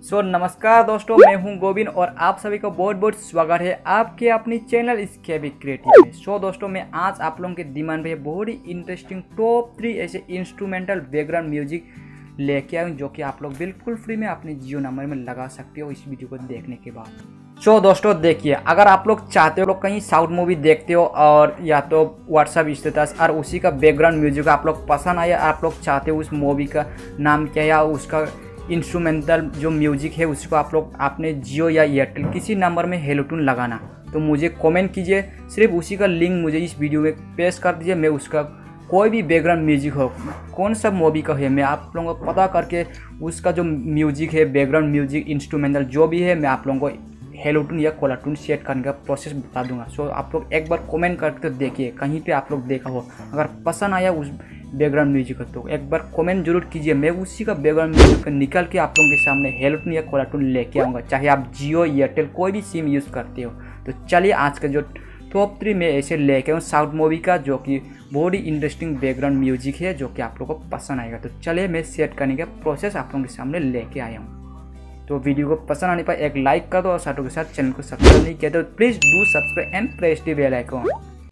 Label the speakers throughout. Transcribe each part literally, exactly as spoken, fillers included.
Speaker 1: सो नमस्कार दोस्तों, मैं हूं गोविंद और आप सभी का बहुत बहुत स्वागत है आपके अपनी चैनल स्केबी क्रिएटिव में। सो दोस्तों, मैं आज आप लोगों के दिमाग में बहुत ही इंटरेस्टिंग टॉप थ्री ऐसे इंस्ट्रूमेंटल बैकग्राउंड म्यूजिक लेके आए जो कि आप लोग बिल्कुल फ्री में अपने जियो नंबर में लगा सकते हो इस वीडियो को देखने के बाद। सो दोस्तों देखिए, अगर आप लोग चाहते हो लोग कहीं साउथ मूवी देखते हो और या तो व्हाट्सअप स्टेटस और उसी का बैकग्राउंड म्यूजिक आप लोग पसंद आया, आप लोग चाहते हो उस मूवी का नाम क्या है या उसका इंस्ट्रूमेंटल जो म्यूजिक है उसको आप लोग अपने जियो या एयरटेल किसी नंबर में हेलो टून लगाना, तो मुझे कमेंट कीजिए। सिर्फ उसी का लिंक मुझे इस वीडियो में पेश कर दीजिए। मैं उसका कोई भी बैकग्राउंड म्यूजिक हो, कौन सा मूवी का है, मैं आप लोगों को पता करके उसका जो म्यूजिक है, बैकग्राउंड म्यूजिक इंस्ट्रूमेंटल जो भी है, मैं आप लोगों को हेलो टून या कॉलर टून सेट करने का प्रोसेस बता दूंगा। सो आप लोग एक बार कमेंट करके तो देखिए, कहीं पे आप लोग देखा हो, अगर पसंद आया उस बैकग्राउंड म्यूजिक तो एक बार कमेंट जरूर कीजिए। मैं उसी का बैकग्राउंड म्यूजिक निकल के आप लोगों के सामने हेलो टून या कॉलर टून लेके आऊँगा, चाहे आप जियो एयरटेल कोई भी सिम यूज़ करते हो। तो चलिए आज का जो टॉप थ्री में ऐसे लेके आऊँ साउथ मूवी का जो कि बहुत ही इंटरेस्टिंग बैकग्राउंड म्यूजिक है जो कि आप लोगों को पसंद आएगा। तो चलिए मैं सेट करने का प्रोसेस आप लोगों के सामने लेके आया हूँ। तो वीडियो को पसंद आने पर एक लाइक कर दो और साथों के साथ चैनल को सब्सक्राइब नहीं किया तो please do subscribe and press the bell icon.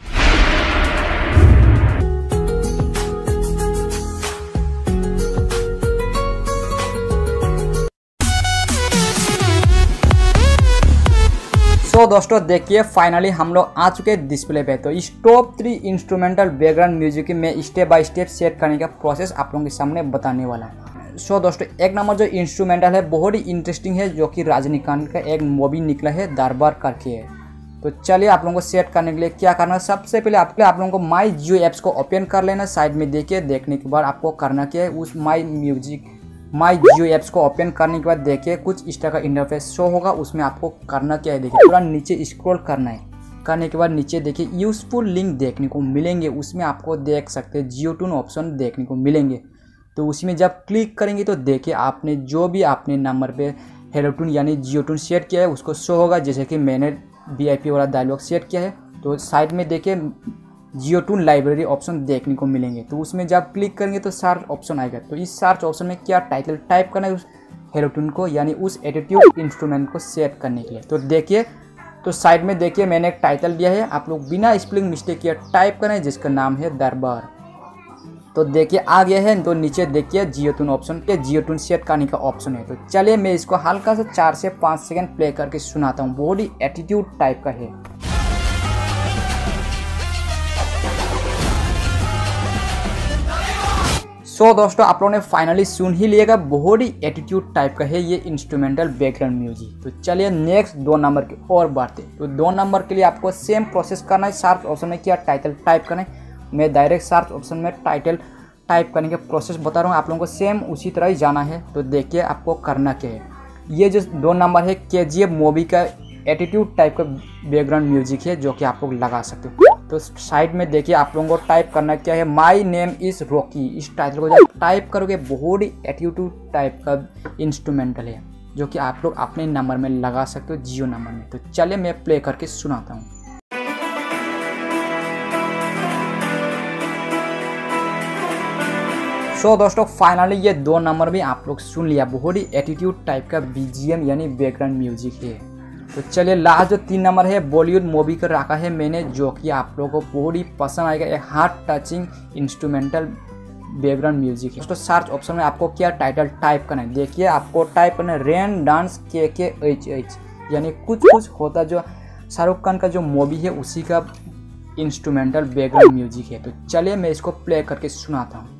Speaker 1: तो दोस्तों देखिए, फाइनली हम लोग आ चुके हैं डिस्प्ले पे। तो इस top three instrumental background music में स्टेप बाय स्टेप सेट करने का प्रोसेस आप लोगों के सामने बताने वाला हूँ। सो दोस्तों, एक नंबर जो इंस्ट्रूमेंटल है बहुत ही इंटरेस्टिंग है जो कि रजनीकांत का एक मूवी निकला है दरबार करके है। तो चलिए आप लोगों को सेट करने के लिए क्या करना है, सबसे पहले आप आप लोगों को माई जियो ऐप्स को ओपन कर लेना। साइड में देखिए, देखने के बाद आपको करना क्या है, उस my music my Jio apps को ओपन करने के बाद देखिए कुछ इस तरह का इंटरफेस शो होगा। उसमें आपको करना क्या है, देखिए पूरा नीचे स्क्रॉल करना है। करने के बाद नीचे देखिए यूजफुल लिंक देखने को मिलेंगे, उसमें आपको देख सकते हैं जियो टून ऑप्शन देखने को मिलेंगे। तो उसमें जब क्लिक करेंगे तो देखिए आपने जो भी आपने नंबर पे हेलो टून यानी जियो टून सेट किया है उसको शो होगा। जैसे कि मैंने वी आई पी वाला डायलॉग सेट किया है, तो साइड में देखिए जियो टून लाइब्रेरी ऑप्शन देखने को मिलेंगे। तो उसमें जब क्लिक करेंगे तो सर्च ऑप्शन आएगा। तो इस सर्च ऑप्शन में क्या टाइटल टाइप करना है उस हेलो टून को यानी उस एटीट्यूड इंस्ट्रूमेंट को सेट करने के लिए। तो देखिए, तो साइड में देखिए मैंने एक टाइटल दिया है, आप लोग बिना स्पेलिंग मिस्टेक किया टाइप करें जिसका नाम है दरबार। तो देखिए आ गया है। तो नीचे देखिए जियो टून ऑप्शन के जियो टून सेट करने का ऑप्शन है। तो चलिए मैं इसको हल्का सा चार से पाँच सेकंड प्ले करके सुनाता हूँ। बहुत ही एटीट्यूड टाइप का है। सो so, दोस्तों आप लोगों ने फाइनली सुन ही लिएगा, बहुत ही एटीट्यूड टाइप का है ये इंस्ट्रूमेंटल बैकग्राउंड म्यूजिक। तो चलिए नेक्स्ट दो नंबर के और बढ़ते। तो दो नंबर के लिए आपको सेम प्रोसेस करना है। सर्च ऑप्शन में क्या टाइटल टाइप करना है, मैं डायरेक्ट सर्च ऑप्शन में टाइटल टाइप करने का प्रोसेस बता रहा हूँ, आप लोगों को सेम उसी तरह ही जाना है। तो देखिए आपको करना क्या है, ये जो दो नंबर है के जी एफ मूवी का एटीट्यूड टाइप का बैकग्राउंड म्यूजिक है जो कि आप लोग लगा सकते हो। तो साइड में देखिए आप लोगों को टाइप करना क्या है, माई नेम इज़ रॉकी। इस टाइटल को जब टाइप करोगे बहुत ही एटीट्यूड टाइप का इंस्ट्रूमेंटल है जो कि आप लोग अपने नंबर में लगा सकते हो जियो नंबर में। तो चलिए मैं प्ले करके सुनाता हूँ। सो so, दोस्तों फाइनली ये दो नंबर भी आप लोग सुन लिया, बहुत ही एटीट्यूड टाइप का बी जी एम यानी बैकग्राउंड म्यूजिक है। तो चलिए लास्ट जो तीन नंबर है बॉलीवुड मूवी का रखा है मैंने, जो कि आप लोगों को बहुत ही पसंद आएगा, एक heart touching instrumental background music है। दोस्तों सर्च ऑप्शन में आपको क्या टाइटल टाइप करना है, देखिए आपको टाइप करना है रेन डांस के के एच एच यानी कुछ कुछ होता जो शाहरुख खान का जो मूवी है उसी का इंस्ट्रूमेंटल बैकग्राउंड म्यूजिक है। तो चलिए मैं इसको प्ले करके सुनाता हूँ।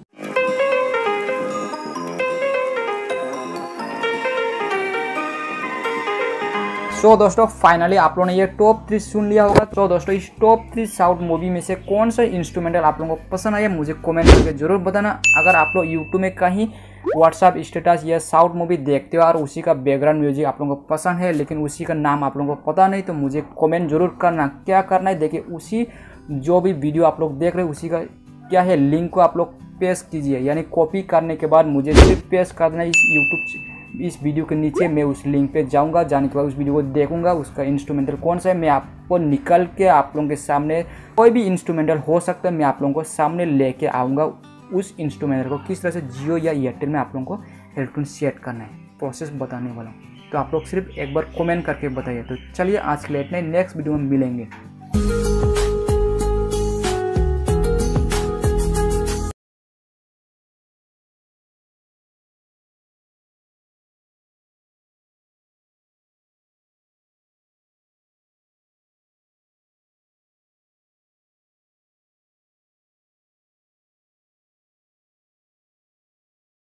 Speaker 1: सो so, दोस्तों फाइनली आप लोगों ने ये टॉप थ्री सुन लिया होगा। तो दोस्तों इस टॉप थ्री साउथ मूवी में से कौन सा इंस्ट्रूमेंटल आप लोगों को पसंद आया मुझे कमेंट करके जरूर बताना। अगर आप लोग यूट्यूब में कहीं व्हाट्सअप स्टेटस या साउथ मूवी देखते हो और उसी का बैकग्राउंड म्यूजिक आप लोगों को पसंद है लेकिन उसी का नाम आप लोगों को पता नहीं, तो मुझे कमेंट जरूर करना। क्या करना है, देखिए उसी जो भी वीडियो आप लोग देख रहे हो उसी का क्या है लिंक को आप लोग पेस्ट कीजिए, यानी कॉपी करने के बाद मुझे सिर्फ पेस्ट कर देना इस यूट्यूब इस वीडियो के नीचे। मैं उस लिंक पे जाऊंगा, जाने के बाद उस वीडियो को देखूंगा, उसका इंस्ट्रूमेंटल कौन सा है मैं आपको निकल के आप लोगों के सामने, कोई भी इंस्ट्रूमेंटल हो सकता है, मैं आप लोगों को सामने लेके आऊँगा उस इंस्ट्रूमेंटल को किस तरह से जियो या एयरटेल में आप लोगों को हेलो टून सेट करना है। प्रोसेस बताने वाला हूँ। तो आप लोग सिर्फ एक बार कमेंट करके बताइए। तो चलिए आज के लिए इतने, नेक्स्ट वीडियो में मिलेंगे।